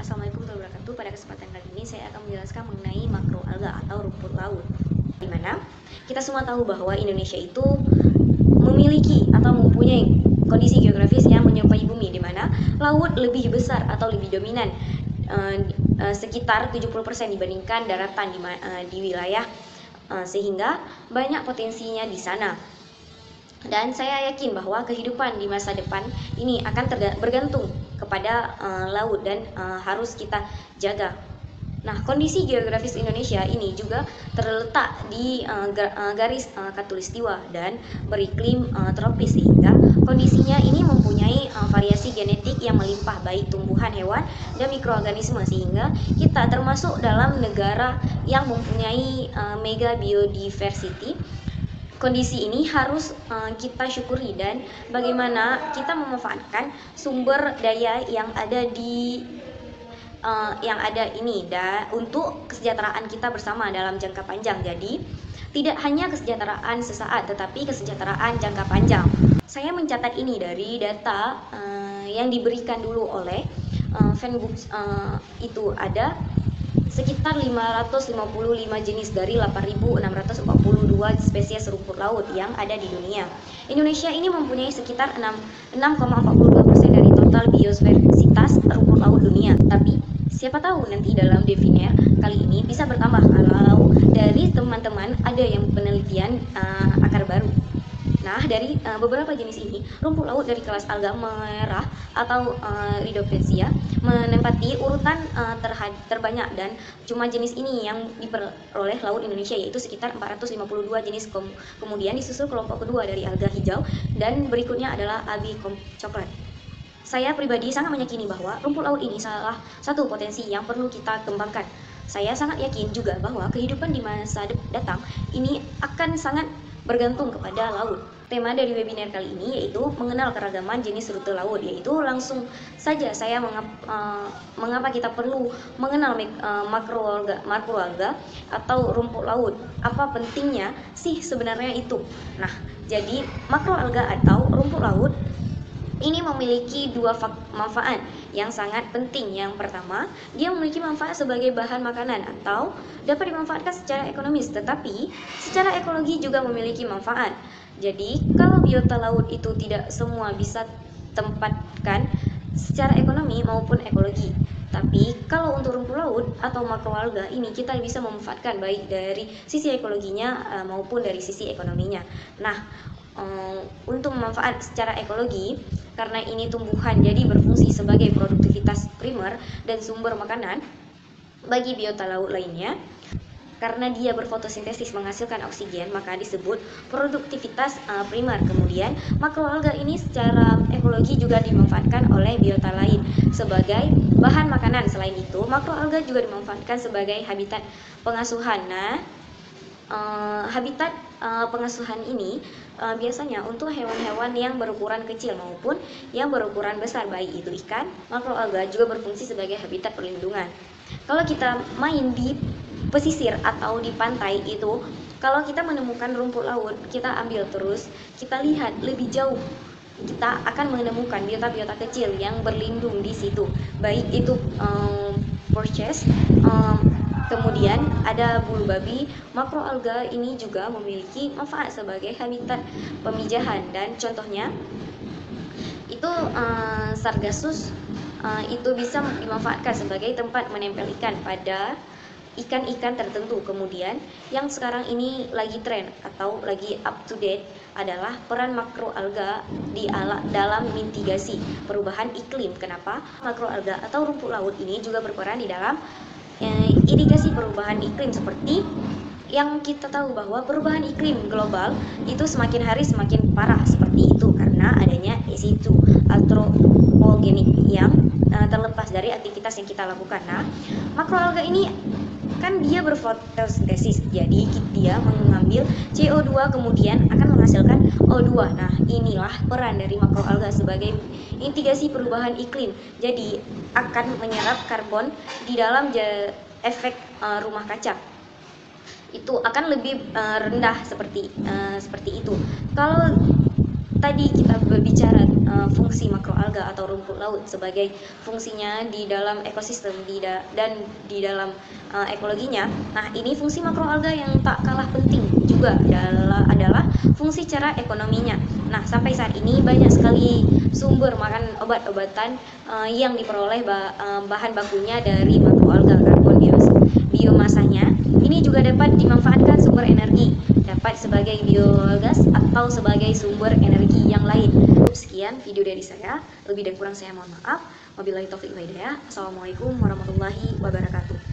Assalamualaikum warahmatullahi wabarakatuh. Pada kesempatan kali ini saya akan menjelaskan mengenai makroalga atau rumput laut. Di mana kita semua tahu bahwa Indonesia itu memiliki atau mempunyai kondisi geografis yang menyerupai bumi, di mana laut lebih besar atau lebih dominan, sekitar 70% dibandingkan daratan di wilayah, sehingga banyak potensinya di sana. Dan saya yakin bahwa kehidupan di masa depan ini akan bergantung kepada laut dan harus kita jaga. Nah, kondisi geografis Indonesia ini juga terletak di garis khatulistiwa dan beriklim tropis, sehingga kondisinya ini mempunyai variasi genetik yang melimpah, baik tumbuhan, hewan, dan mikroorganisme, sehingga kita termasuk dalam negara yang mempunyai mega biodiversity. Kondisi ini harus kita syukuri, dan bagaimana kita memanfaatkan sumber daya yang ada ini untuk kesejahteraan kita bersama dalam jangka panjang. Jadi tidak hanya kesejahteraan sesaat, tetapi kesejahteraan jangka panjang. Saya mencatat ini dari data yang diberikan dulu oleh Fanbooks. Itu ada sekitar 555 jenis dari 8.642 spesies rumput laut yang ada di dunia. Indonesia ini mempunyai sekitar 6,42% dari total biodiversitas rumput laut dunia. Tapi siapa tahu nanti dalam Deviner kali ini bisa bertambah kalau dari teman-teman ada yang penelitian akar baru. Nah, dari beberapa jenis ini, rumput laut dari kelas alga merah atau Rhodophysia menempati urutan terbanyak, dan cuma jenis ini yang diperoleh laut Indonesia, yaitu sekitar 452 jenis. Kemudian disusul kelompok kedua dari alga hijau, dan berikutnya adalah algae coklat. Saya pribadi sangat meyakini bahwa rumput laut ini salah satu potensi yang perlu kita kembangkan. Saya sangat yakin juga bahwa kehidupan di masa datang ini akan sangat bergantung kepada laut. Tema dari webinar kali ini yaitu mengenal keragaman jenis rute laut, yaitu langsung saja saya mengapa kita perlu mengenal makroalga atau rumput laut. Apa pentingnya sih sebenarnya itu? Nah, jadi makroalga atau rumput laut ini memiliki dua manfaat yang sangat penting. Yang pertama, dia memiliki manfaat sebagai bahan makanan atau dapat dimanfaatkan secara ekonomis, tetapi secara ekologi juga memiliki manfaat. Jadi, kalau biota laut itu tidak semua bisa tempatkan secara ekonomi maupun ekologi. Tapi kalau untuk rumput laut atau makroalga ini kita bisa memanfaatkan baik dari sisi ekologinya maupun dari sisi ekonominya. Nah, untuk manfaat secara ekologi, karena ini tumbuhan jadi berfungsi sebagai produktivitas primer dan sumber makanan bagi biota laut lainnya. Karena dia berfotosintesis menghasilkan oksigen, maka disebut produktivitas primer. Kemudian makroalga ini secara ekologi juga dimanfaatkan oleh biota lain sebagai bahan makanan. Selain itu, makroalga juga dimanfaatkan sebagai habitat pengasuhan. Nah, habitat pengasuhan ini biasanya untuk hewan-hewan yang berukuran kecil maupun yang berukuran besar, baik itu ikan. Makroalga juga berfungsi sebagai habitat perlindungan. Kalau kita main di pesisir atau di pantai itu, kalau kita menemukan rumput laut, kita ambil terus, kita lihat lebih jauh, kita akan menemukan biota-biota kecil yang berlindung di situ, baik itu porches, kemudian ada bulu babi. Makroalga ini juga memiliki manfaat sebagai habitat pemijahan, dan contohnya itu Sargassum itu bisa dimanfaatkan sebagai tempat menempel ikan pada ikan-ikan tertentu. Kemudian yang sekarang ini lagi tren atau lagi up to date adalah peran makroalga dalam mitigasi perubahan iklim. Kenapa? Makroalga atau rumput laut ini juga berperan di dalam mitigasi perubahan iklim, seperti yang kita tahu bahwa perubahan iklim global itu semakin hari semakin parah seperti itu karena adanya situ antropogenik yang terlepas dari aktivitas yang kita lakukan. Nah, makroalga ini kan dia berfotosintesis, jadi dia mengambil CO2 kemudian akan menghasilkan O2. Nah, inilah peran dari makroalga sebagai mitigasi perubahan iklim. Jadi akan menyerap karbon di dalam efek rumah kaca. Itu akan lebih rendah seperti itu. Kalau tadi kita berbicara fungsi makroalga atau rumput laut sebagai fungsinya di dalam ekosistem dan di dalam ekologinya. Nah, ini fungsi makroalga yang tak kalah penting juga adalah fungsi cara ekonominya. Nah, sampai saat ini banyak sekali sumber makan obat-obatan yang diperoleh bahan bakunya dari makroalga, karbon biomasanya. Ini juga dapat dimanfaatkan sumber energi, dapat sebagai biogas atau sebagai sumber energi yang lain. Sekian video dari saya, lebih dan kurang saya mohon maaf. Wabillahi taufiq wal hidayah. Assalamualaikum warahmatullahi wabarakatuh.